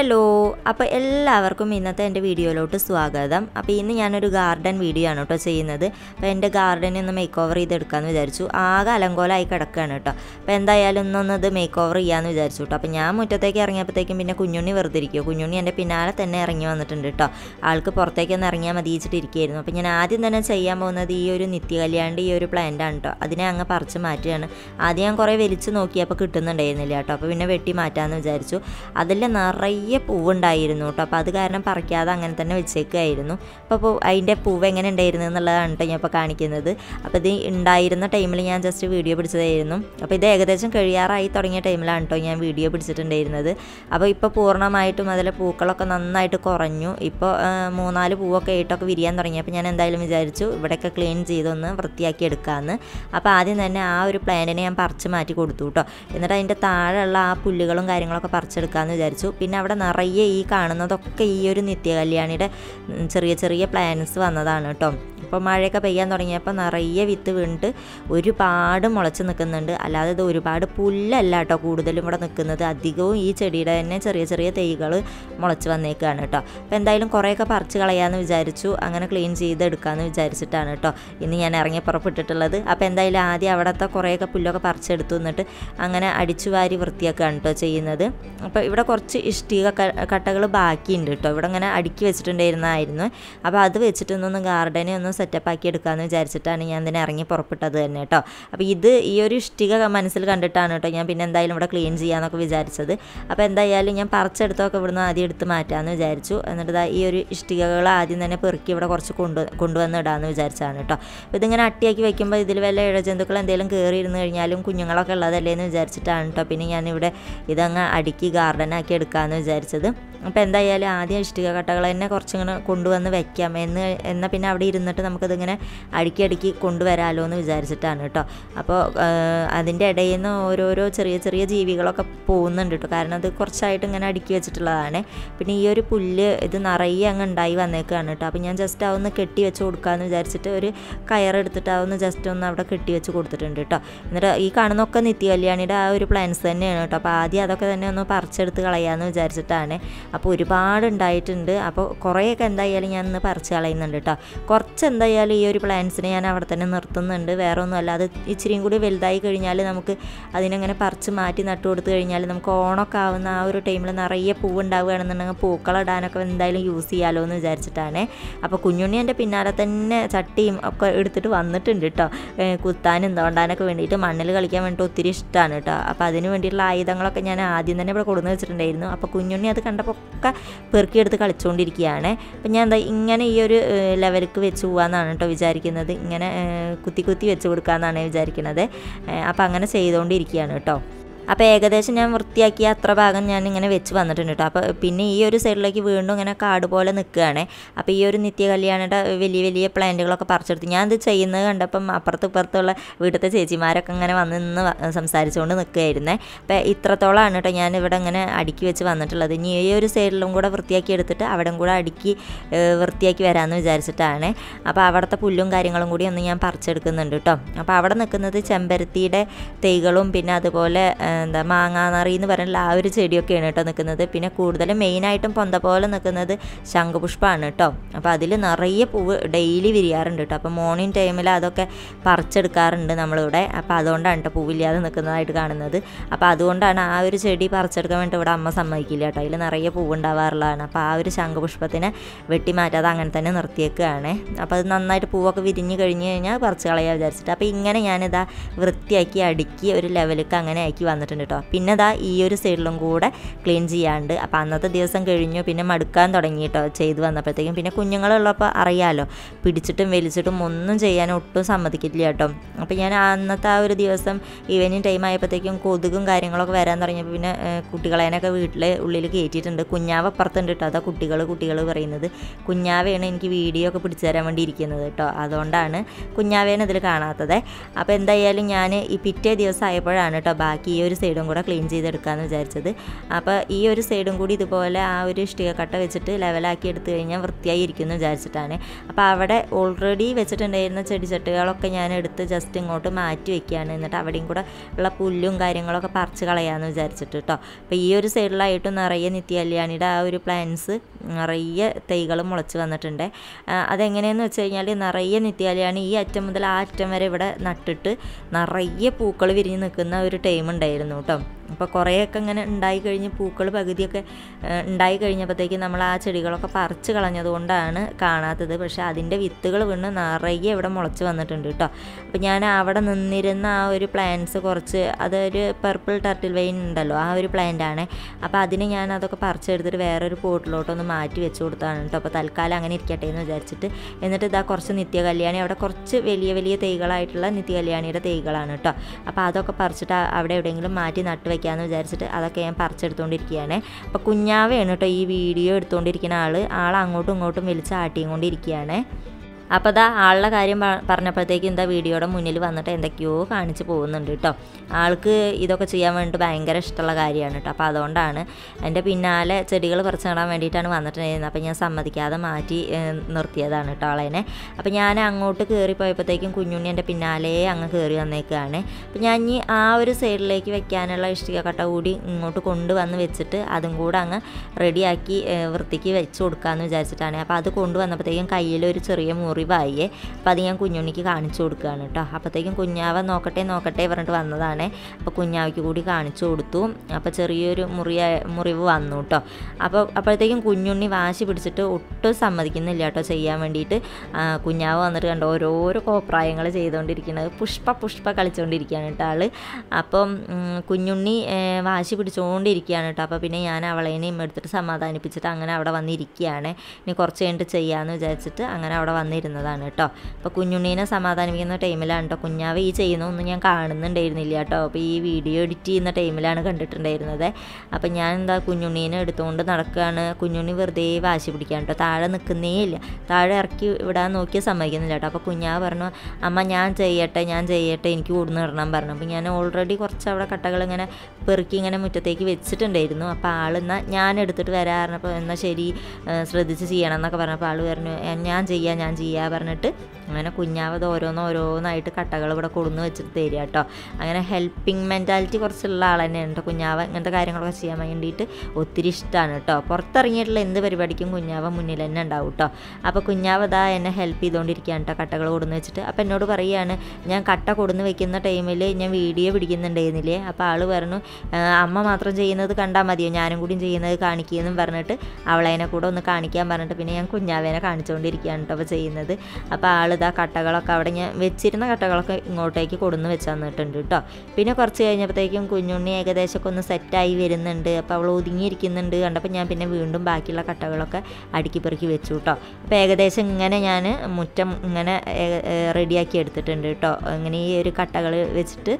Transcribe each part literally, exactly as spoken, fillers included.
Hello, അപ്പോൾ എല്ലാവർക്കും ഇന്നത്തെ എൻ്റെ വീഡിയോയിലോട്ട് സ്വാഗതം. അപ്പോൾ ഇന്ന് ഞാനൊരു ഗാർഡൻ വീഡിയോ ആണ് കേട്ടോ ചെയ്യുന്നത്. അപ്പോൾ എൻ്റെ ഗാർഡനെ ഒന്ന് മേക്ക് ഓവർ ചെയ്തെടുക്കാമെന്ന് വിചാരിച്ചു. ആകെ അലങ്കോലമായി കിടക്കുകയാണ് കേട്ടോ. അപ്പോൾ എന്തായാലും ഇന്നൊന്ന് ഇത് മേക്ക് ഓവർ ചെയ്യാമെന്ന് വിചാരിച്ചു കേട്ടോ. അപ്പോൾ ഞാൻ മുറ്റത്തേക്ക് ഇറങ്ങിയപ്പോഴത്തേക്കും പിന്നെ കുഞ്ഞുണ്ണി വെറുതെ ഇരിക്കുമോ, കുഞ്ഞുണ്ണി എൻ്റെ പിന്നാലെ തന്നെ ഇറങ്ങി വന്നിട്ടുണ്ട് കേട്ടോ. ആൾക്ക് പുറത്തേക്കൊന്ന് ഇറങ്ങിയാൽ മതിയിച്ചിട്ടിരിക്കുകയായിരുന്നു. അപ്പോൾ ഞാൻ ആദ്യം തന്നെ ചെയ്യാൻ പോകുന്നത് ഈ ഒരു നിത്യകല്യാണിൻ്റെ ഈ ഒരു പ്ലാന്റാണ് കേട്ടോ. അതിനെ അങ്ങ് പറിച്ച് മാറ്റുകയാണ്. ആദ്യം ഞാൻ കുറേ വലിച്ച് നോക്കിയപ്പോൾ കിട്ടുന്നുണ്ടായിരുന്നില്ല കേട്ടോ. അപ്പോൾ പിന്നെ വെട്ടി മാറ്റാമെന്ന് വിചാരിച്ചു. അതിൽ നിറയെ പൂവുണ്ടായിരുന്നു കേട്ടോ. അപ്പോൾ അത് കാരണം പറിക്കാതെ അങ്ങനെ തന്നെ വെച്ചേക്കായിരുന്നു. അപ്പോൾ അതിൻ്റെ പൂവ് എങ്ങനെ ഉണ്ടായിരുന്നു എന്നുള്ളതാണ് കേട്ടോ ഞാൻ ഇപ്പോൾ കാണിക്കുന്നത്. അപ്പോൾ ഇത് ഉണ്ടായിരുന്ന ടൈമിൽ ഞാൻ ജസ്റ്റ് വീഡിയോ പിടിച്ചതായിരുന്നു. അപ്പോൾ ഇത് ഏകദേശം കഴിയാറായി തുടങ്ങിയ ടൈമിലാണ് കേട്ടോ ഞാൻ വീഡിയോ പിടിച്ചിട്ടുണ്ടായിരുന്നത്. അപ്പോൾ ഇപ്പോൾ പൂർണ്ണമായിട്ടും അതിലെ പൂക്കളൊക്കെ നന്നായിട്ട് കുറഞ്ഞു. ഇപ്പോൾ മൂന്നാല് പൂവൊക്കെ ആയിട്ടൊക്കെ വിരിയാൻ തുടങ്ങി. അപ്പോൾ ഞാൻ എന്തായാലും വിചാരിച്ചു ഇവിടെയൊക്കെ ക്ലീൻ ചെയ്തൊന്ന് വൃത്തിയാക്കി എടുക്കാമെന്ന്. അപ്പോൾ ആദ്യം തന്നെ ആ ഒരു പ്ലാന്റിനെ ഞാൻ പറിച്ച് മാറ്റി കൊടുത്തു കേട്ടോ. എന്നിട്ട് അതിൻ്റെ താഴെയുള്ള ആ പുല്ലുകളും കാര്യങ്ങളൊക്കെ പറിച്ചെടുക്കാമെന്ന് വിചാരിച്ചു. പിന്നെ അവിടെ നിറയെ ഈ കാണുന്നതൊക്കെ ഈ ഒരു നിത്യകല്യാണിയുടെ ചെറിയ ചെറിയ പ്ലാന്റ്സ് വന്നതാണ് കേട്ടോ. ഇപ്പോൾ മഴയൊക്കെ പെയ്യാൻ തുടങ്ങിയപ്പോൾ നിറയെ വിത്ത് വീണിട്ട് ഒരുപാട് മുളച്ച് നിൽക്കുന്നുണ്ട്. അല്ലാതെ ഇത് ഒരുപാട് പുല്ലല്ല കേട്ടോ കൂടുതലും ഇവിടെ നിൽക്കുന്നത്. അധികവും ഈ ചെടിയുടെ തന്നെ ചെറിയ ചെറിയ തൈകൾ മുളച്ച് വന്നേക്കാണ് കേട്ടോ. അപ്പോൾ എന്തായാലും കുറേയൊക്കെ പറിച്ച് കളയാമെന്ന് വിചാരിച്ചു. അങ്ങനെ ക്ലീൻ ചെയ്തെടുക്കാമെന്ന് വിചാരിച്ചിട്ടാണ് കേട്ടോ ഇന്ന് ഞാൻ ഇറങ്ങി പുറപ്പെട്ടിട്ടുള്ളത്. അപ്പോൾ എന്തായാലും ആദ്യം അവിടുത്തെ കുറേയൊക്കെ പുല്ലൊക്കെ പറിച്ചെടുത്തു എന്നിട്ട് അങ്ങനെ അടിച്ചു വാരി വൃത്തിയാക്കുകയാണ് കേട്ടോ ചെയ്യുന്നത്. അപ്പോൾ ഇവിടെ കുറച്ച് ഇഷ്ടിക കട്ടകൾ ബാക്കിയുണ്ട് കേട്ടോ. ഇവിടെ ഇങ്ങനെ അടുക്കി വെച്ചിട്ടുണ്ടായിരുന്നതായിരുന്നു. അപ്പോൾ അത് വെച്ചിട്ടൊന്നൊന്ന് ഗാർഡനെ ഒന്ന് സെറ്റപ്പ് ആക്കി എടുക്കാമെന്ന് വിചാരിച്ചിട്ടാണ് ഞാൻ ഇതിനെ ഇറങ്ങി പുറപ്പെട്ടത് തന്നെ കേട്ടോ. അപ്പോൾ ഇത് ഈ ഒരു ഇഷ്ടിക മനസ്സിൽ കണ്ടിട്ടാണ് കേട്ടോ ഞാൻ പിന്നെ എന്തായാലും ഇവിടെ ക്ലീൻ ചെയ്യാമെന്നൊക്കെ വിചാരിച്ചത്. അപ്പോൾ എന്തായാലും ഞാൻ പറിച്ചെടുത്തൊക്കെ ഇവിടുന്ന് ആദ്യം എടുത്ത് മാറ്റാമെന്ന് വിചാരിച്ചു. എന്നിട്ട് ഈ ഒരു ഇഷ്ടികകൾ ആദ്യം തന്നെ പെറുക്കി ഇവിടെ കുറച്ച് കൊണ്ടു കൊണ്ടുവന്ന് ഇടാമെന്ന് വിചാരിച്ചാണ് കേട്ടോ. അപ്പോൾ ഇതിങ്ങനെ അട്ടിയാക്കി വെക്കുമ്പോൾ ഇതിൽ വല്ല ഇഴജന്തുക്കൾ എന്തെങ്കിലും കയറി ഇരുന്ന് കഴിഞ്ഞാലും കുഞ്ഞുങ്ങളൊക്കെ ഉള്ളതല്ലേ എന്ന് വിചാരിച്ചിട്ടാണ് കേട്ടോ പിന്നെ ഞാനിവിടെ ഇതങ്ങ് അടുക്കി ഗാർഡനാക്കി എടുക്കാമെന്ന് വിചാരിച്ചത്. അപ്പോൾ എന്തായാലും ആദ്യം ഇഷ്ടിക കട്ടകൾ തന്നെ കുറച്ചിങ്ങനെ കൊണ്ടുവന്ന് വെക്കാം എന്ന് എന്നാൽ പിന്നെ അവിടെ ഇരുന്നിട്ട് നമുക്കതിങ്ങനെ അടുക്കി അടുക്കി കൊണ്ടുവരാമല്ലോ എന്ന് വിചാരിച്ചിട്ടാണ് കേട്ടോ. അപ്പോൾ അതിൻ്റെ ഇടയിൽ നിന്ന് ഓരോരോ ചെറിയ ചെറിയ ജീവികളൊക്കെ പോകുന്നുണ്ട് കേട്ടോ. കാരണം അത് കുറച്ചായിട്ട് ഇങ്ങനെ അടുക്കി വെച്ചിട്ടുള്ളതാണ്. പിന്നെ ഈ ഒരു പുല്ല് ഇത് നിറയെ അങ്ങ് ഉണ്ടായി വന്നേക്കാണ് കേട്ടോ. അപ്പോൾ ഞാൻ ജസ്റ്റ് അതൊന്ന് കെട്ടി വെച്ച് കൊടുക്കാമെന്ന് വിചാരിച്ചിട്ട് ഒരു കയറെടുത്തിട്ട് അതൊന്ന് ജസ്റ്റ് ഒന്ന് അവിടെ കെട്ടി വെച്ച് കൊടുത്തിട്ടുണ്ട് കേട്ടോ. എന്നിട്ട് ഈ കാണുന്നൊക്കെ നിത്യകല്യാണിയുടെ ആ ഒരു പ്ലാന്റ്സ് തന്നെയാണ് കേട്ടോ. അപ്പോൾ ആദ്യം അതൊക്കെ തന്നെ ഒന്ന് പറിച്ചെടുത്ത് കളയാമെന്ന് വിചാരിച്ചിട്ടാണ്. അപ്പോൾ ഒരുപാട് ഉണ്ടായിട്ടുണ്ട്. അപ്പോൾ കുറേയൊക്കെ എന്തായാലും ഞാൻ ഇന്ന് പറിച്ച് കളയുന്നുണ്ട് കേട്ടോ. കുറച്ച് എന്തായാലും ഈ ഒരു പ്ലാന്റ്സിനെ ഞാൻ അവിടെ തന്നെ നിർത്തുന്നുണ്ട്. വേറെ ഒന്നുമല്ല, അത് ഇച്ചിരിയും കൂടി വലുതായി കഴിഞ്ഞാൽ നമുക്ക് അതിനങ്ങനെ പറിച്ച് മാറ്റി നട്ടു കൊടുത്തു കഴിഞ്ഞാൽ നമുക്ക് ഓണമൊക്കെ ആവുന്ന ആ ഒരു ടൈമിൽ നിറയെ പൂവ് ഉണ്ടാവുകയാണെന്നുണ്ടെങ്കിൽ പൂക്കളിടാനൊക്കെ എന്തായാലും യൂസ് ചെയ്യാമല്ലോ എന്ന് വിചാരിച്ചിട്ടാണ്. അപ്പോൾ കുഞ്ഞുണ്ണി എൻ്റെ പിന്നാലെ തന്നെ ചട്ടിയും ഒക്കെ എടുത്തിട്ട് വന്നിട്ടുണ്ട് കേട്ടോ. കുത്താനും തോണ്ടാനൊക്കെ വേണ്ടിയിട്ട് മണ്ണിൽ കളിക്കാൻ വേണ്ടിയിട്ട് ഒത്തിരി ഇഷ്ടമാണ് കേട്ടോ. അപ്പോൾ അതിന് വേണ്ടിയിട്ടുള്ള ആയുധങ്ങളൊക്കെ ഞാൻ ആദ്യം തന്നെ ഇവിടെ കൊടുന്ന് വെച്ചിട്ടുണ്ടായിരുന്നു. അപ്പോൾ കുഞ്ഞുണ്ണി അത് കണ്ടപ്പോൾ ഒക്കെ പെറുക്കിയെടുത്ത് കളിച്ചുകൊണ്ടിരിക്കുകയാണ്. അപ്പം ഞാൻ എന്താ ഇങ്ങനെ ഈ ഒരു ലെവലിലേക്ക് വെച്ച് പോകാമെന്നാണ് കേട്ടോ വിചാരിക്കുന്നത്. ഇങ്ങനെ കുത്തി കുത്തി വെച്ച് കൊടുക്കാമെന്നാണ് വിചാരിക്കുന്നത്. അപ്പം അങ്ങനെ ചെയ്തുകൊണ്ടിരിക്കുകയാണ് കേട്ടോ. അപ്പോൾ ഏകദേശം ഞാൻ വൃത്തിയാക്കിയ അത്ര ഭാഗം ഞാൻ ഇങ്ങനെ വെച്ച് വന്നിട്ടുണ്ട് കേട്ടോ. അപ്പോൾ പിന്നെ ഈ ഒരു സൈഡിലേക്ക് വീണ്ടും ഇങ്ങനെ കാട് പോലെ നിൽക്കുകയാണ്. അപ്പോൾ ഈ ഒരു നിത്യകല്യാണിയുടെ വലിയ വലിയ പ്ലാന്റുകളൊക്കെ പറിച്ചെടുത്ത് ഞാൻ ഇത് ചെയ്യുന്നത് കണ്ടപ്പം അപ്പുറത്ത് ഇപ്പുറത്തുള്ള വീട്ടിലത്തെ ചേച്ചിമാരൊക്കെ ഇങ്ങനെ വന്ന് നിന്ന് സംസാരിച്ചുകൊണ്ട് നിൽക്കുകയായിരുന്നേ. അപ്പോൾ ഇത്രത്തോളമാണ് കേട്ടോ ഞാൻ ഇവിടെ ഇങ്ങനെ അടുക്കി വെച്ച് വന്നിട്ടുള്ളത്. ഇനി ഈ ഒരു സൈഡിലും കൂടെ വൃത്തിയാക്കി എടുത്തിട്ട് അവിടെ കൂടെ അടുക്കി വൃത്തിയാക്കി വരാമെന്ന് വിചാരിച്ചിട്ടാണ്. അപ്പോൾ അവിടുത്തെ പുല്ലും കാര്യങ്ങളും കൂടി ഒന്ന് ഞാൻ പറിച്ചെടുക്കുന്നുണ്ട് കേട്ടോ. അപ്പോൾ അവിടെ നിൽക്കുന്നത് ചെമ്പരത്തിയുടെ തൈകളും പിന്നെ അതുപോലെ എന്താ മാങ്ങാനറി എന്ന് പറഞ്ഞാൽ ആ ഒരു ചെടിയൊക്കെയാണ് കേട്ടോ നിൽക്കുന്നത്. പിന്നെ കൂടുതലും മെയിനായിട്ടും പൊന്ത പോലെ നിൽക്കുന്നത് ശംഖുപുഷ്പമാണ് കേട്ടോ. അപ്പോൾ അതിൽ നിറയെ പൂവ് ഡെയിലി വിരിയാറുണ്ട് കേട്ടോ. അപ്പോൾ മോർണിംഗ് ടൈമിൽ അതൊക്കെ പറിച്ചെടുക്കാറുണ്ട് നമ്മളിവിടെ. അപ്പോൾ അതുകൊണ്ടാണ് കേട്ടോ പൂവില്ലാതെ നിൽക്കുന്നതായിട്ട് കാണുന്നത്. അപ്പോൾ അതുകൊണ്ടാണ് ആ ഒരു ചെടി പറിച്ചെടുക്കാൻ വേണ്ടി ഇവിടെ അമ്മ സമ്മതിക്കില്ല കേട്ടോ. അതിൽ നിറയെ പൂവ് ഉണ്ടാവാറുള്ളതാണ്. അപ്പോൾ ആ ഒരു ശംഖുപുഷ്പത്തിനെ വെട്ടി മാറ്റാതെ അങ്ങനെ തന്നെ നിർത്തിയേക്കുകയാണ്. അപ്പോൾ അത് നന്നായിട്ട് പൂവൊക്കെ വിരിഞ്ഞ് കഴിഞ്ഞ് കഴിഞ്ഞാൽ പറിച്ച് കളയാൻ വിചാരിച്ചിട്ട് അപ്പോൾ ഇങ്ങനെ ഞാനിതാ വൃത്തിയാക്കി അടുക്കി ഒരു ലെവലിലേക്ക് അങ്ങനെ ആക്കി വന്നിട്ടുണ്ട് കേട്ടോ. പിന്നെ ഇതാ ഈ ഒരു സൈഡിലും കൂടെ ക്ലീൻ ചെയ്യാണ്ട്. അപ്പോൾ അന്നത്തെ ദിവസം കഴിഞ്ഞു പിന്നെ മടുക്കാൻ തുടങ്ങി കേട്ടോ ചെയ്ത് വന്നപ്പോഴത്തേക്കും. പിന്നെ കുഞ്ഞുങ്ങളുള്ളപ്പോൾ അറിയാമല്ലോ പിടിച്ചിട്ടും വലിച്ചിട്ടും ഒന്നും ചെയ്യാൻ ഒട്ടും സമ്മതിക്കില്ല കേട്ടോ. അപ്പോൾ ഞാൻ അന്നത്തെ ആ ഒരു ദിവസം ഈവനിങ് ടൈം ആയപ്പോഴത്തേക്കും കൊതുകും കാര്യങ്ങളൊക്കെ വരാൻ തുടങ്ങിയപ്പോൾ പിന്നെ കുട്ടികളേനൊക്കെ വീട്ടിലെ ഉള്ളിൽ കയറ്റിയിട്ടുണ്ട്. കുഞ്ഞാവ് അപ്പുറത്തുണ്ട് കേട്ടോ. അതാ കുട്ടികൾ കുട്ടികൾ പറയുന്നത്. കുഞ്ഞാവയാണ് എനിക്ക് വീഡിയോ ഒക്കെ പിടിച്ചു തരാൻ വേണ്ടി ഇരിക്കുന്നത് കേട്ടോ. അതുകൊണ്ടാണ് കുഞ്ഞാവേനെ ഇതിൽ കാണാത്തത്. അപ്പോൾ എന്തായാലും ഞാൻ ഈ പിറ്റേ ദിവസം ആയപ്പോഴാണ് കേട്ടോ ബാക്കി ഈ ഒരു സൈഡും കൂടെ ക്ലീൻ ചെയ്തെടുക്കാമെന്ന് വിചാരിച്ചത്. അപ്പോൾ ഈ ഒരു സൈഡും കൂടി ഇതുപോലെ ആ ഒരു ഇഷ്ടിക കട്ട വെച്ചിട്ട് ലെവലാക്കി എടുത്തു കഴിഞ്ഞാൽ വൃത്തിയായി ഇരിക്കുമെന്ന് വിചാരിച്ചിട്ടാണ്. അപ്പോൾ അവിടെ ഓൾറെഡി വെച്ചിട്ടുണ്ടായിരുന്ന ചെടിച്ചട്ടികളൊക്കെ ഞാൻ എടുത്ത് ജസ്റ്റ് ഇങ്ങോട്ട് മാറ്റി വയ്ക്കുകയാണ്. എന്നിട്ട് അവിടെയും കൂടെ ഉള്ള പുല്ലും കാര്യങ്ങളൊക്കെ പറിച്ച് കളയാമെന്ന് വിചാരിച്ചിട്ട് കേട്ടോ. അപ്പോൾ ഈ ഒരു സൈഡിലായിട്ട് നിറയെ നിത്യകല്യാണിയുടെ ആ ഒരു പ്ലാന്റ്സ് നിറയെ തൈകൾ മുളച്ച് വന്നിട്ടുണ്ട്. അതെങ്ങനെയെന്ന് വെച്ച് കഴിഞ്ഞാൽ നിറയെ നിത്യകല്യാണി ഈ അറ്റം മുതൽ ആ അറ്റം വരെ ഇവിടെ നട്ടിട്ട് നിറയെ പൂക്കൾ വിരിഞ്ഞ് നിൽക്കുന്ന ഒരു ടൈം ഉണ്ടായിരുന്നു കേട്ടോ. അപ്പോൾ കുറേയൊക്കെ ഇങ്ങനെ ഉണ്ടായി കഴിഞ്ഞ് പൂക്കൾ പകുതിയൊക്കെ ഉണ്ടായി കഴിഞ്ഞപ്പോഴത്തേക്കും നമ്മൾ ആ ചെടികളൊക്കെ പറിച്ച് കളഞ്ഞതുകൊണ്ടാണ് കാണാത്തത്. പക്ഷേ അതിൻ്റെ വിത്തുകൾ വീണ് നിറയെ ഇവിടെ മുളച്ച് വന്നിട്ടുണ്ട് കേട്ടോ. അപ്പോൾ ഞാൻ അവിടെ നിന്നിരുന്ന ആ ഒരു പ്ലാന്റ്സ് കുറച്ച് അതൊരു പർപ്പിൾ ടർട്ടിൽ വെയിൻ ഉണ്ടല്ലോ, ആ ഒരു പ്ലാന്റാണ്. അപ്പോൾ അതിന് ഞാൻ അതൊക്കെ പറിച്ചെടുത്തിട്ട് വേറൊരു പോട്ടിലോട്ടൊന്ന് മാറ്റി വെച്ച് കൊടുത്താണ് കേട്ടോ. അപ്പോൾ തൽക്കാലം അങ്ങനെ ഇരിക്കട്ടെ എന്ന് വിചാരിച്ചിട്ട് എന്നിട്ട് ഇതാ കുറച്ച് നിത്യകല്യാണി അവിടെ കുറച്ച് വലിയ വലിയ തൈകളായിട്ടുള്ള നിത്യകല്യാണിയുടെ തൈകളാണ് കേട്ടോ. അപ്പോൾ അതൊക്കെ പറിച്ചിട്ട് അവിടെ എവിടെയെങ്കിലും മാറ്റി നട്ട് വയ്ക്കാമെന്ന് വിചാരിച്ചിട്ട് അതൊക്കെ ഞാൻ പറിച്ചെടുത്തുകൊണ്ടിരിക്കുകയാണ്. അപ്പോൾ കുഞ്ഞാവയാണ് കേട്ടോ ഈ വീഡിയോ എടുത്തുകൊണ്ടിരിക്കുന്ന ആൾ. ആൾ അങ്ങോട്ടും ഇങ്ങോട്ടും വലിച്ച് ആട്ടിയും കൊണ്ടിരിക്കുകയാണ്. അപ്പോൾ അതാ ആളുടെ കാര്യം പറഞ്ഞപ്പോഴത്തേക്കും എന്താ വീഡിയോയുടെ മുന്നിൽ വന്നിട്ട് എന്തൊക്കെയോ കാണിച്ച് പോകുന്നുണ്ട് കേട്ടോ. ആൾക്ക് ഇതൊക്കെ ചെയ്യാൻ വേണ്ടിയിട്ട് ഭയങ്കര ഇഷ്ടമുള്ള കാര്യമാണ് കേട്ടോ. അപ്പോൾ അതുകൊണ്ടാണ് എൻ്റെ പിന്നാലെ ചെടികൾ പറിച്ച് നടാൻ വേണ്ടിയിട്ടാണ് വന്നിട്ടുണ്ടായിരുന്നത്. അപ്പോൾ ഞാൻ സമ്മതിക്കാതെ മാറ്റി നിർത്തിയതാണ് കേട്ടോ ആളേനെ. അപ്പോൾ ഞാൻ അങ്ങോട്ട് കയറിപ്പോയപ്പോഴത്തേക്കും കുഞ്ഞുണ്ണി എൻ്റെ പിന്നാലെ അങ്ങ് കയറി വന്നേക്കുകയാണ്. അപ്പോൾ ഞാൻ ഇനി ആ ഒരു സൈഡിലേക്ക് വെക്കാനുള്ള ഇഷ്ടിക കട്ട കൂടി ഇങ്ങോട്ട് കൊണ്ടുവന്ന് വെച്ചിട്ട് അതും കൂടെ അങ്ങ് റെഡിയാക്കി വൃത്തിക്ക് വെച്ച് കൊടുക്കാമെന്ന് വിചാരിച്ചിട്ടാണ്. അപ്പോൾ അത് കൊണ്ടുവന്നപ്പോഴത്തേക്കും കയ്യിലൊരു ചെറിയ മുറിവായേ. അപ്പോൾ അത് ഞാൻ കുഞ്ഞുണ്ണിക്ക് കാണിച്ചു കൊടുക്കുകയാണ് കേട്ടോ. അപ്പോഴത്തേക്കും കുഞ്ഞാവ നോക്കട്ടെ നോക്കട്ടെ പറഞ്ഞിട്ട് വന്നതാണ്. അപ്പോൾ കുഞ്ഞാവയ്ക്ക് കൂടി കാണിച്ചു കൊടുത്തു. അപ്പോൾ ചെറിയൊരു മുറിയ മുറിവ് വന്നു കേട്ടോ. അപ്പോൾ അപ്പോഴത്തേക്കും കുഞ്ഞുണ്ണി വാശി പിടിച്ചിട്ട് ഒട്ടും സമ്മതിക്കുന്നില്ല കേട്ടോ ചെയ്യാൻ വേണ്ടിയിട്ട്. കുഞ്ഞാവ് വന്നിട്ട് കണ്ടോ ഓരോരോ കോപ്രായങ്ങൾ ചെയ്തുകൊണ്ടിരിക്കുന്നത്, പുഷ്പ പുഷ്പ കളിച്ചുകൊണ്ടിരിക്കുകയാണ് കേട്ടോ ആൾ. അപ്പം കുഞ്ഞുണ്ണി വാശി പിടിച്ചുകൊണ്ടിരിക്കുകയാണ് കേട്ടോ. അപ്പോൾ പിന്നെ ഞാൻ അവളേനെയും എടുത്തിട്ട് സമാധാനിപ്പിച്ചിട്ട് അങ്ങനെ അവിടെ വന്നിരിക്കുകയാണ്. ഇനി കുറച്ച് കഴിഞ്ഞിട്ട് ചെയ്യാമെന്ന് വിചാരിച്ചിട്ട് അങ്ങനെ അവിടെ വന്നിരുന്നതാണ് കേട്ടോ. അപ്പോൾ കുഞ്ഞുണ്ണീനെ സമാധാനിപ്പിക്കുന്ന ടൈമിലാണ് കേട്ടോ കുഞ്ഞാവ് ഈ ചെയ്യുന്നതൊന്നും ഞാൻ കാണുന്നുണ്ടായിരുന്നില്ല കേട്ടോ. അപ്പോൾ ഈ വീഡിയോ എഡിറ്റ് ചെയ്യുന്ന ടൈമിലാണ് കണ്ടിട്ടുണ്ടായിരുന്നത്. അപ്പോൾ ഞാൻ എന്താ കുഞ്ഞുണ്ണീനെ എടുത്തുകൊണ്ട് നടക്കുകയാണ്. കുഞ്ഞുണ്ണി വെറുതെ വാശി പിടിക്കാൻ കേട്ടോ, താഴെ നിൽക്കുന്നേ ഇല്ല, താഴെ ഇറക്കി വിടാൻ നോക്കിയാൽ സമ്മതിക്കുന്നില്ല കേട്ടോ. അപ്പോൾ കുഞ്ഞാവ് പറഞ്ഞു അമ്മ ഞാൻ ചെയ്യട്ടെ ഞാൻ ചെയ്യട്ടെ എനിക്ക് കൂടുന്ന ഇടണം പറഞ്ഞു. അപ്പോൾ ഞാൻ ഓൾറെഡി കുറച്ച് അവിടെ കട്ടകൾ ഇങ്ങനെ പെറുക്കി ഇങ്ങനെ മുറ്റത്തേക്ക് വെച്ചിട്ടുണ്ടായിരുന്നു. അപ്പോൾ ആളെന്നാൽ ഞാൻ എടുത്തിട്ട് വരാറുണ്ടപ്പോൾ എന്നാൽ ശരി ശ്രദ്ധിച്ച് ചെയ്യണം എന്നൊക്കെ പറഞ്ഞപ്പോൾ ആൾ പറഞ്ഞു ഞാൻ ചെയ്യാം ഞാൻ ചെയ്യാ പറഞ്ഞിട്ട് അങ്ങനെ കുഞ്ഞാവത് ഓരോന്ന് ഓരോന്നായിട്ട് കട്ടകൾ ഇവിടെ കൊടുന്ന് വെച്ചിട്ട് തരിക കേട്ടോ. അങ്ങനെ ഹെൽപ്പിംഗ് മെൻറ്റാലിറ്റി കുറച്ചുള്ള ആൾ തന്നെയാണ് കേട്ടോ കുഞ്ഞാവ. ഇങ്ങനത്തെ കാര്യങ്ങളൊക്കെ ചെയ്യാൻ വേണ്ടിയിട്ട് ഒത്തിരി ഇഷ്ടമാണ് കേട്ടോ. പുറത്തിറങ്ങിയിട്ടുള്ള എന്ത് പരിപാടിക്കും കുഞ്ഞാവ മുന്നിൽ തന്നെ ഉണ്ടാവും കേട്ടോ. അപ്പോൾ കുഞ്ഞാവ ഇതാ എന്നെ ഹെൽപ്പ് ചെയ്തുകൊണ്ടിരിക്കുകയാണ് കേട്ടോ കട്ടകൾ കൊടുന്ന് വെച്ചിട്ട്. അപ്പോൾ എന്നോട് പറയുകയാണ് ഞാൻ കട്ട കൊടുന്ന് വെക്കുന്ന ടൈമിൽ ഞാൻ വീഡിയോ പിടിക്കുന്നുണ്ടായിരുന്നില്ലേ. അപ്പോൾ ആൾ പറഞ്ഞു അമ്മ മാത്രം ചെയ്യുന്നത് കണ്ടാൽ മതിയോ ഞാനും കൂടി ചെയ്യുന്നത് കാണിക്കുകയെന്നും പറഞ്ഞിട്ട് അവളേനെ കൂടെ ഒന്ന് കാണിക്കാൻ പറഞ്ഞിട്ട് പിന്നെ ഞാൻ കുഞ്ഞാവേനെ കാണിച്ചുകൊണ്ടിരിക്കുകയാണ് കേട്ടോ അപ്പോൾ ചെയ്യുന്നത്. അപ്പോൾ ആളിതാ കട്ടകളൊക്കെ അവിടെ ഞാൻ വെച്ചിരുന്ന കട്ടകളൊക്കെ ഇങ്ങോട്ടേക്ക് കൊടുന്ന് വെച്ച് തന്നിട്ടുണ്ട് കേട്ടോ. പിന്നെ കുറച്ച് കഴിഞ്ഞപ്പോഴത്തേക്കും കുഞ്ഞുണ്ണി ഏകദേശമൊക്കെ ഒന്ന് സെറ്റായി വരുന്നുണ്ട്. അപ്പോൾ അവൾ ഒതുങ്ങിയിരിക്കുന്നുണ്ട് കണ്ടപ്പോൾ ഞാൻ പിന്നെ വീണ്ടും ബാക്കിയുള്ള കട്ടകളൊക്കെ അടുക്കി പെറുക്കി വെച്ചു കേട്ടോ. അപ്പോൾ ഏകദേശം ഇങ്ങനെ ഞാൻ മുറ്റം ഇങ്ങനെ റെഡിയാക്കി എടുത്തിട്ടുണ്ട് കേട്ടോ. ഇങ്ങനെ ഈ ഒരു കട്ടകൾ വെച്ചിട്ട്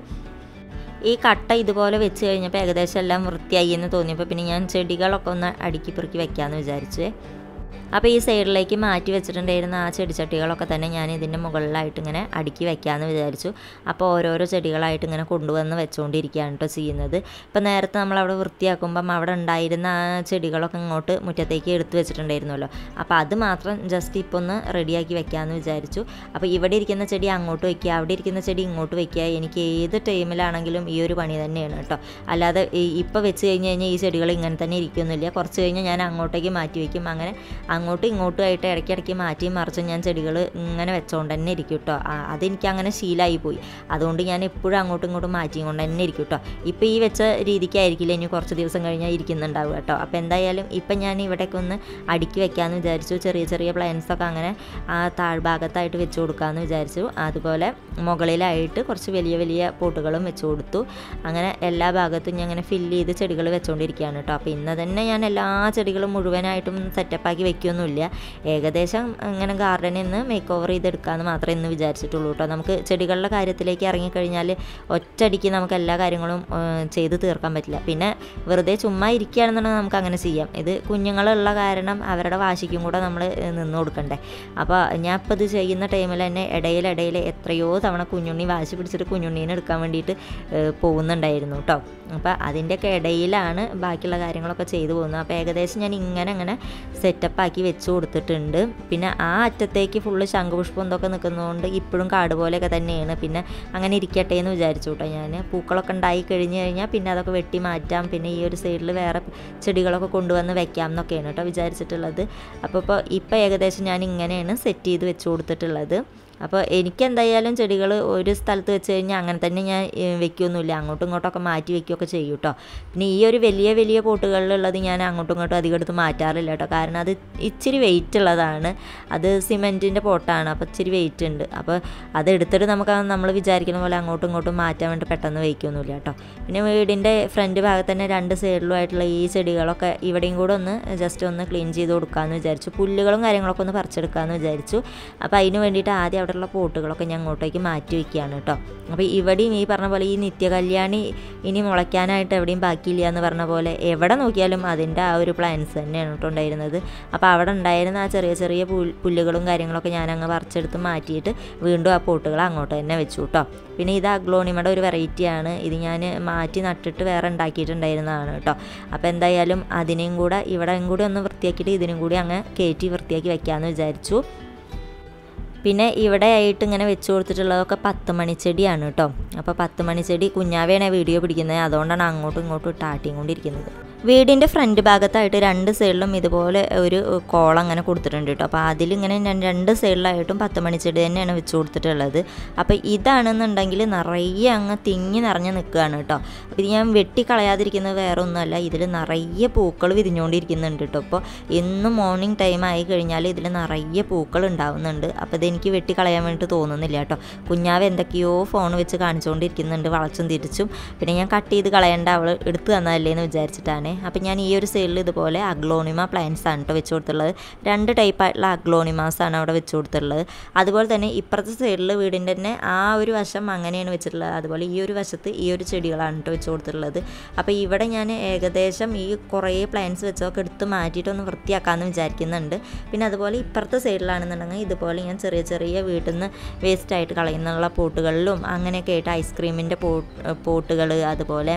ഈ കട്ട ഇതുപോലെ വെച്ച് കഴിഞ്ഞപ്പോൾ ഏകദേശം എല്ലാം വൃത്തിയായി എന്ന് തോന്നിയപ്പോൾ പിന്നെ ഞാൻ ചെടികളൊക്കെ ഒന്ന് അടുക്കി പെറുക്കി വെക്കാമെന്ന് വിചാരിച്ചു. അപ്പോൾ ഈ സൈഡിലേക്ക് മാറ്റി വെച്ചിട്ടുണ്ടായിരുന്ന ആ ചെടിച്ചട്ടികളൊക്കെ തന്നെ ഞാൻ ഇതിൻ്റെ മുകളിലായിട്ട് ഇങ്ങനെ അടുക്കി വെക്കാമെന്ന് വിചാരിച്ചു. അപ്പോൾ ഓരോരോ ചെടികളായിട്ട് ഇങ്ങനെ കൊണ്ടുവന്ന് വെച്ചുകൊണ്ടിരിക്കുകയാണ് കേട്ടോ ചെയ്യുന്നത്. ഇപ്പോൾ നേരത്തെ നമ്മളവിടെ വൃത്തിയാക്കുമ്പം അവിടെ ഉണ്ടായിരുന്ന ആ ചെടികളൊക്കെ ഇങ്ങോട്ട് മുറ്റത്തേക്ക് എടുത്ത് വെച്ചിട്ടുണ്ടായിരുന്നല്ലോ. അപ്പോൾ അത് മാത്രം ജസ്റ്റ് ഇപ്പോൾ ഒന്ന് റെഡിയാക്കി വെക്കാമെന്ന് വിചാരിച്ചു. അപ്പോൾ ഇവിടെ ഇരിക്കുന്ന ചെടി അങ്ങോട്ട് വയ്ക്കുക, അവിടെ ഇരിക്കുന്ന ചെടി ഇങ്ങോട്ട് വയ്ക്കുക. എനിക്ക് ഏത് ടൈമിലാണെങ്കിലും ഈ ഒരു പണി തന്നെയാണ് കേട്ടോ. അല്ലാതെ ഇപ്പോൾ വെച്ച് കഴിഞ്ഞ് കഴിഞ്ഞാൽ ഈ ചെടികൾ ഇങ്ങനെ തന്നെ ഇരിക്കുന്നില്ല. കുറച്ച് കഴിഞ്ഞാൽ ഞാൻ അങ്ങോട്ടേക്ക് മാറ്റി വയ്ക്കും. അങ്ങനെ അങ്ങോട്ടും ഇങ്ങോട്ടും ആയിട്ട് ഇടയ്ക്കിടയ്ക്ക് മാറ്റി മറിച്ച് ഞാൻ ചെടികൾ ഇങ്ങനെ വെച്ചുകൊണ്ട് തന്നെ ഇരിക്കും കേട്ടോ. അതെനിക്ക് അങ്ങനെ ശീലമായി പോയി. അതുകൊണ്ട് ഞാൻ എപ്പോഴും അങ്ങോട്ടും ഇങ്ങോട്ടും മാറ്റിയും കൊണ്ട് തന്നെ ഇരിക്കും കേട്ടോ. ഇപ്പോൾ ഈ വെച്ച രീതിക്കായിരിക്കില്ല ഇനി കുറച്ച് ദിവസം കഴിഞ്ഞാൽ ഇരിക്കുന്നുണ്ടാവുക കേട്ടോ. അപ്പോൾ എന്തായാലും ഇപ്പം ഞാൻ ഇവിടേക്ക് ഒന്ന് അടുക്കി വെക്കാമെന്ന് വിചാരിച്ചു. ചെറിയ ചെറിയ പ്ലാന്റ്സൊക്കെ അങ്ങനെ ആ താഴ്ഭാഗത്തായിട്ട് വെച്ച് കൊടുക്കാമെന്ന് വിചാരിച്ചു. അതുപോലെ മുകളിലായിട്ട് കുറച്ച് വലിയ വലിയ പോട്ടുകളും വെച്ച് കൊടുത്തു. അങ്ങനെ എല്ലാ ഭാഗത്തും ഞാൻ അങ്ങനെ ഫില്ല് ചെയ്ത് ചെടികൾ വെച്ചുകൊണ്ടിരിക്കുകയാണ് കേട്ടോ. അപ്പോൾ ഇന്ന് തന്നെ ഞാൻ എല്ലാ ചെടികളും മുഴുവനായിട്ടും സെറ്റപ്പാക്കി വെക്കും വയ്ക്കൊന്നുമില്ല. ഏകദേശം ഇങ്ങനെ ഗാർഡനിൽ നിന്ന് മേക്ക് ഓവർ ചെയ്തെടുക്കാമെന്ന് മാത്രമേ ഇന്ന് വിചാരിച്ചിട്ടുള്ളൂ കേട്ടോ. നമുക്ക് ചെടികളുടെ കാര്യത്തിലേക്ക് ഇറങ്ങിക്കഴിഞ്ഞാൽ ഒറ്റയടിക്ക് നമുക്ക് എല്ലാ കാര്യങ്ങളും ചെയ്ത് തീർക്കാൻ പറ്റില്ല. പിന്നെ വെറുതെ ചുമ്മാ ഇരിക്കുകയാണെന്നുണ്ടെങ്കിൽ നമുക്ക് അങ്ങനെ ചെയ്യാം. ഇത് കുഞ്ഞുങ്ങളുള്ള കാരണം അവരുടെ വാശിക്കും കൂടെ നമ്മൾ നിന്ന് കൊടുക്കണ്ടേ. അപ്പോൾ ഞാൻ ഇപ്പോൾ ഇത് ചെയ്യുന്ന ടൈമിൽ തന്നെ ഇടയിലിടയിൽ എത്രയോ തവണ കുഞ്ഞുണ്ണി വാശി പിടിച്ചിട്ട് കുഞ്ഞുണ്ണീനെ എടുക്കാൻ വേണ്ടിയിട്ട് പോകുന്നുണ്ടായിരുന്നു കേട്ടോ. അപ്പോൾ അതിൻ്റെയൊക്കെ ഇടയിലാണ് ബാക്കിയുള്ള കാര്യങ്ങളൊക്കെ ചെയ്തു പോകുന്നത്. അപ്പോൾ ഏകദേശം ഞാൻ ഇങ്ങനെ അങ്ങനെ സെറ്റപ്പാക്കി വെച്ച് കൊടുത്തിട്ടുണ്ട്. പിന്നെ ആ അറ്റത്തേക്ക് ഫുള്ള് ശംഖുപുഷ്പം എന്തൊക്കെ നിൽക്കുന്നതുകൊണ്ട് ഇപ്പോഴും കാട് പോലെയൊക്കെ തന്നെയാണ്. പിന്നെ അങ്ങനെ ഇരിക്കട്ടെ എന്ന് വിചാരിച്ചു കേട്ടോ. ഞാൻ പൂക്കളൊക്കെ ഉണ്ടായി കഴിഞ്ഞ് കഴിഞ്ഞാൽ പിന്നെ അതൊക്കെ വെട്ടി മാറ്റാം, പിന്നെ ഈ ഒരു സൈഡിൽ വേറെ ചെടികളൊക്കെ കൊണ്ടുവന്ന് വെക്കാം എന്നൊക്കെയാണ് കേട്ടോ വിചാരിച്ചിട്ടുള്ളത്. അപ്പോൾ ഇപ്പോൾ ഇപ്പോൾ ഏകദേശം ഞാൻ ഇങ്ങനെയാണ് സെറ്റ് ചെയ്ത് വെച്ച് കൊടുത്തിട്ടുള്ളത്. അപ്പോൾ എനിക്കെന്തായാലും ചെടികൾ ഒരു സ്ഥലത്ത് വെച്ച് കഴിഞ്ഞാൽ അങ്ങനെ തന്നെ ഞാൻ വെക്കുകയൊന്നുമില്ല, അങ്ങോട്ടും ഇങ്ങോട്ടൊക്കെ മാറ്റി വെക്കുകയൊക്കെ ചെയ്യും കേട്ടോ. പിന്നെ ഈ ഒരു വലിയ വലിയ പോട്ടുകളിലുള്ളത് ഞാൻ അങ്ങോട്ടും ഇങ്ങോട്ടും അധികം എടുത്ത് മാറ്റാറില്ല കേട്ടോ. കാരണം അത് ഇച്ചിരി വെയിറ്റ് ഉള്ളതാണ്, അത് സിമെൻറ്റിൻ്റെ പോട്ടാണ്, അപ്പോൾ ഇച്ചിരി വെയിറ്റ് ഉണ്ട്. അപ്പോൾ അത് എടുത്തിട്ട് നമുക്ക് നമ്മൾ വിചാരിക്കുന്ന പോലെ അങ്ങോട്ടും ഇങ്ങോട്ടും മാറ്റാൻ വേണ്ടി പെട്ടെന്ന് വയ്ക്കുകയൊന്നുമില്ല കേട്ടോ. പിന്നെ വീടിൻ്റെ ഫ്രണ്ട് ഭാഗത്ത് തന്നെ രണ്ട് സൈഡിലുമായിട്ടുള്ള ഈ ചെടികളൊക്കെ ഇവിടെയും കൂടെ ഒന്ന് ജസ്റ്റ് ഒന്ന് ക്ലീൻ ചെയ്ത് കൊടുക്കാമെന്ന് വിചാരിച്ചു. പുല്ലുകളും കാര്യങ്ങളൊക്കെ ഒന്ന് പറിച്ചെടുക്കാമെന്ന് വിചാരിച്ചു. അപ്പോൾ അതിന് വേണ്ടിയിട്ട് ആദ്യം അവിടെയുള്ള പോട്ടുകളൊക്കെ ഞാൻ അങ്ങോട്ടേക്ക് മാറ്റി വയ്ക്കുകയാണ് കേട്ടോ. അപ്പോൾ ഇവിടെയും ഈ പറഞ്ഞ പോലെ ഈ നിത്യകല്യാണി ഇനി മുളയ്ക്കാനായിട്ട് എവിടെയും ബാക്കിയില്ല എന്ന് പറഞ്ഞ പോലെ എവിടെ നോക്കിയാലും അതിൻ്റെ ആ ഒരു പ്ലാന്റ്സ് തന്നെയാണ് കേട്ടോ ഉണ്ടായിരുന്നത്. അപ്പോൾ അവിടെ ഉണ്ടായിരുന്ന ആ ചെറിയ ചെറിയ പുല്ലുകളും കാര്യങ്ങളൊക്കെ ഞാൻ അങ്ങ് പറിച്ചെടുത്ത് മാറ്റിയിട്ട് വീണ്ടും ആ പോട്ടുകൾ അങ്ങോട്ട് തന്നെ വെച്ചു കേട്ടോ. പിന്നെ ഇത് അഗ്ലോണിമയുടെ ഒരു വെറൈറ്റിയാണ്. ഇത് ഞാൻ മാറ്റി നട്ടിട്ട് വേറെ ഉണ്ടാക്കിയിട്ടുണ്ടായിരുന്നതാണ് കേട്ടോ. അപ്പോൾ എന്തായാലും അതിനെയും കൂടെ ഇവിടെയും കൂടി ഒന്ന് വൃത്തിയാക്കിയിട്ട് ഇതിനും കൂടി അങ്ങ് കയറ്റി വൃത്തിയാക്കി വെക്കാമെന്ന് വിചാരിച്ചു. പിന്നെ ഇവിടെ ആയിട്ട് ഇങ്ങനെ വെച്ച് കൊടുത്തിട്ടുള്ളതൊക്കെ പത്ത് മണിച്ചെടിയാണ് കേട്ടോ. അപ്പോൾ പത്ത് മണിച്ചെടി കുഞ്ഞാവേയാണ് വീഡിയോ പിടിക്കുന്നത്, അതുകൊണ്ടാണ് അങ്ങോട്ടും ഇങ്ങോട്ടും ഇട്ടാട്ടിയും കൊണ്ടിരിക്കുന്നത്. വീടിൻ്റെ ഫ്രണ്ട് ഭാഗത്തായിട്ട് രണ്ട് സൈഡിലും ഇതുപോലെ ഒരു കോളം അങ്ങനെ കൊടുത്തിട്ടുണ്ട് കേട്ടോ. അപ്പോൾ അതിലിങ്ങനെ ഞാൻ രണ്ട് സൈഡിലായിട്ടും പത്ത് മണിച്ചെടി തന്നെയാണ് വെച്ച് കൊടുത്തിട്ടുള്ളത്. അപ്പോൾ ഇതാണെന്നുണ്ടെങ്കിൽ നിറയെ അങ്ങ് തിങ്ങി നിറഞ്ഞ് നിൽക്കുകയാണ് കേട്ടോ. അപ്പോൾ ഇത് ഞാൻ വെട്ടിക്കളയാതിരിക്കുന്നത് വേറെ ഒന്നുമല്ല, ഇതിൽ നിറയെ പൂക്കൾ വിരിഞ്ഞുകൊണ്ടിരിക്കുന്നുണ്ട് കേട്ടോ. അപ്പോൾ എന്നും മോർണിംഗ് ടൈം ആയി കഴിഞ്ഞാൽ ഇതിൽ നിറയെ പൂക്കൾ ഉണ്ടാവുന്നുണ്ട്. അപ്പോൾ ഇതെനിക്ക് വെട്ടിക്കളയാൻ വേണ്ടിയിട്ട് തോന്നുന്നില്ല കേട്ടോ. കുഞ്ഞാവ് എന്തൊക്കെയോ ഫോൺ വെച്ച് കാണിച്ചുകൊണ്ടിരിക്കുന്നുണ്ട് വളച്ചും തിരിച്ചും. പിന്നെ ഞാൻ കട്ട് ചെയ്ത് കളയേണ്ട, അവൾ എടുത്തു തന്നതല്ലേ എന്ന് വിചാരിച്ചിട്ടാണ്. അപ്പോൾ ഞാൻ ഈ ഒരു സൈഡിൽ ഇതുപോലെ അഗ്ലോണിമ പ്ലാന്റ്സ് ആണ് കേട്ടോ വെച്ച് കൊടുത്തിട്ടുള്ളത്. രണ്ട് ടൈപ്പായിട്ടുള്ള അഗ്ലോണിമാസ് ആണ് അവിടെ വെച്ച് കൊടുത്തിട്ടുള്ളത്. അതുപോലെ തന്നെ ഇപ്പുറത്തെ സൈഡിൽ വീടിൻ്റെ തന്നെ ആ ഒരു വശം അങ്ങനെയാണ് വെച്ചിട്ടുള്ളത്. അതുപോലെ ഈ ഒരു വശത്ത് ഈ ഒരു ചെടികളാണ് കേട്ടോ വെച്ച് കൊടുത്തിട്ടുള്ളത്. അപ്പോൾ ഇവിടെ ഞാൻ ഏകദേശം ഈ കുറേ പ്ലാന്റ്സ് വെച്ചൊക്കെ എടുത്ത് മാറ്റിയിട്ടൊന്ന് വൃത്തിയാക്കാമെന്ന് വിചാരിക്കുന്നുണ്ട്. പിന്നെ അതുപോലെ ഇപ്പുറത്തെ സൈഡിലാണെന്നുണ്ടെങ്കിൽ ഇതുപോലെ ഞാൻ ചെറിയ ചെറിയ വീട്ടിൽ നിന്ന് വേസ്റ്റായിട്ട് കളയുന്നുള്ള പോട്ടുകളിലും അങ്ങനെയൊക്കെ ആയിട്ട് ഐസ്ക്രീമിൻ്റെ പോ പോട്ടുകൾ അതുപോലെ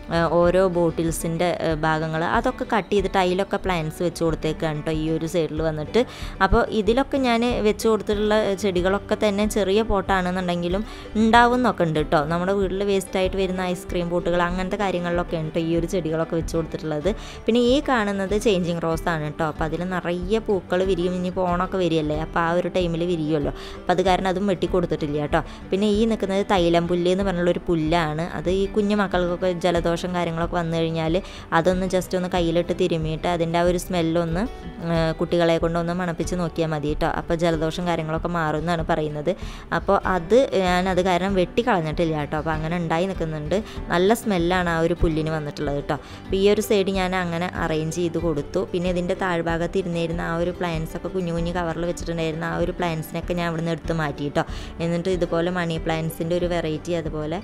ഓരോ ബോട്ടിൽസിൻ്റെ ഭാഗങ്ങൾ അതൊക്കെ കട്ട് ചെയ്തിട്ട് അതിലൊക്കെ പ്ലാന്റ്സ് വെച്ച് കൊടുത്തേക്കാണ് കേട്ടോ ഈ ഒരു സൈഡിൽ വന്നിട്ട്. അപ്പോൾ ഇതിലൊക്കെ ഞാൻ വെച്ച് കൊടുത്തിട്ടുള്ള ചെടികളൊക്കെ തന്നെ ചെറിയ പോട്ടാണെന്നുണ്ടെങ്കിലും ഉണ്ടാവുന്നൊക്കെ ഉണ്ട് കേട്ടോ. നമ്മുടെ വീട്ടിൽ വേസ്റ്റായിട്ട് വരുന്ന ഐസ്ക്രീം പോട്ടുകൾ അങ്ങനത്തെ കാര്യങ്ങളിലൊക്കെ ഉണ്ട് കേട്ടോ ഈ ഒരു ചെടികളൊക്കെ വെച്ച് കൊടുത്തിട്ടുള്ളത്. പിന്നെ ഈ കാണുന്നത് ചേഞ്ചിങ് റോസ് ആണ് കേട്ടോ. അപ്പോൾ അതിൽ നിറയെ പൂക്കൾ വിരിയും, ഇനി ഓണമൊക്കെ വരികയല്ലേ, അപ്പോൾ ആ ഒരു ടൈമിൽ വിരിയുമല്ലോ. അപ്പോൾ അത് കാരണം അതും വെട്ടി കൊടുത്തിട്ടില്ല കേട്ടോ. പിന്നെ ഈ നിൽക്കുന്നത് തൈലം പുല്ല് എന്ന് പറഞ്ഞുള്ളൊരു പുല്ലാണ്. അത് ഈ കുഞ്ഞു മക്കൾക്കൊക്കെ ജലദോഷം കാര്യങ്ങളൊക്കെ വന്നു കഴിഞ്ഞാൽ അതൊന്ന് ജസ്റ്റ് ഒന്ന് കയ്യിലിട്ട് തിരുമിയിട്ട് അതിൻ്റെ ആ ഒരു സ്മെല്ലൊന്ന് കുട്ടികളെ കൊണ്ടൊന്ന് മണപ്പിച്ച് നോക്കിയാൽ മതി കേട്ടോ. അപ്പോൾ ജലദോഷം കാര്യങ്ങളൊക്കെ മാറും എന്നാണ് പറയുന്നത്. അപ്പോൾ അത് ഞാനത് കാരണം വെട്ടി കളഞ്ഞിട്ടില്ല കേട്ടോ. അപ്പോൾ അങ്ങനെ ഉണ്ടായി നിൽക്കുന്നുണ്ട്. നല്ല സ്മെല്ലാണ് ആ ഒരു പുല്ലിന് വന്നിട്ടുള്ളത് കേട്ടോ. അപ്പോൾ ഈ ഒരു സൈഡ് ഞാൻ അങ്ങനെ അറേഞ്ച് ചെയ്ത് കൊടുത്തു. പിന്നെ ഇതിൻ്റെ താഴ്ഭാഗത്ത് ഇരുന്നിരുന്ന ആ ഒരു പ്ലാന്റ്സ് ഒക്കെ കുഞ്ഞു കുഞ്ഞു കവറിൽ വെച്ചിട്ടുണ്ടായിരുന്ന ആ ഒരു പ്ലാന്റ്സിനൊക്കെ ഞാൻ അവിടെ നിന്ന് എടുത്ത് മാറ്റി കേട്ടോ. എന്നിട്ട് ഇതുപോലെ മണി പ്ലാന്റ്സിൻ്റെ ഒരു വെറൈറ്റി അതുപോലെ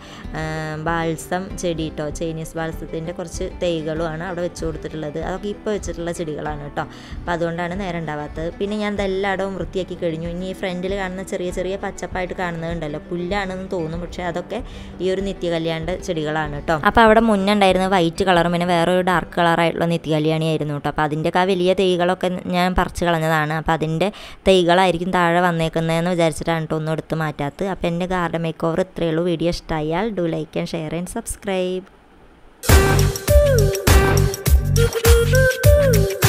ബാൾസം ചെടി കേട്ടോ, ചൈനീസ് ബാൾസത്തിൻ്റെ കുറച്ച് തൈകളുമാണ് അവിടെ വെച്ച് കൊടുത്തിട്ടുള്ളത്. അതൊക്കെ ഇപ്പോൾ വെച്ചിട്ടുള്ള ചെടികളാണ് കേട്ടോ. അപ്പോൾ അതുകൊണ്ടാണ് നേരം ഉണ്ടാവാത്തത്. പിന്നെ ഞാൻ ഇതെല്ലായിടവും വൃത്തിയാക്കി കഴിഞ്ഞു. ഇനി ഈ ഫ്രണ്ടിൽ കാണുന്ന ചെറിയ ചെറിയ പച്ചപ്പായിട്ട് കാണുന്നതുണ്ടല്ലോ, പുല്ലാണെന്ന് തോന്നും, പക്ഷേ അതൊക്കെ ഈ ഒരു നിത്യകല്യാണിൻ്റെ ചെടികളാണ് കേട്ടോ. അപ്പോൾ അവിടെ മുന്നേ ഉണ്ടായിരുന്ന വൈറ്റ് കളറും പിന്നെ വേറെ ഒരു ഡാർക്ക് കളറായിട്ടുള്ള നിത്യകല്യാണിയായിരുന്നു കേട്ടോ. അപ്പോൾ അതിൻ്റെയൊക്കെ ആ വലിയ തൈകളൊക്കെ ഞാൻ പറിച്ച് കളഞ്ഞതാണ്. അപ്പോൾ അതിൻ്റെ തൈകളായിരിക്കും താഴെ വന്നേക്കുന്നതെന്ന് വിചാരിച്ചിട്ടാണ് കേട്ടോ ഒന്നും എടുത്ത് മാറ്റാത്തത്. അപ്പോൾ എൻ്റെ ഗാർഡൻ മേക്ക് ഓവർ ഇത്രയേ ഉള്ളൂ. വീഡിയോ ഇഷ്ടമായാൽ do like and share and subscribe.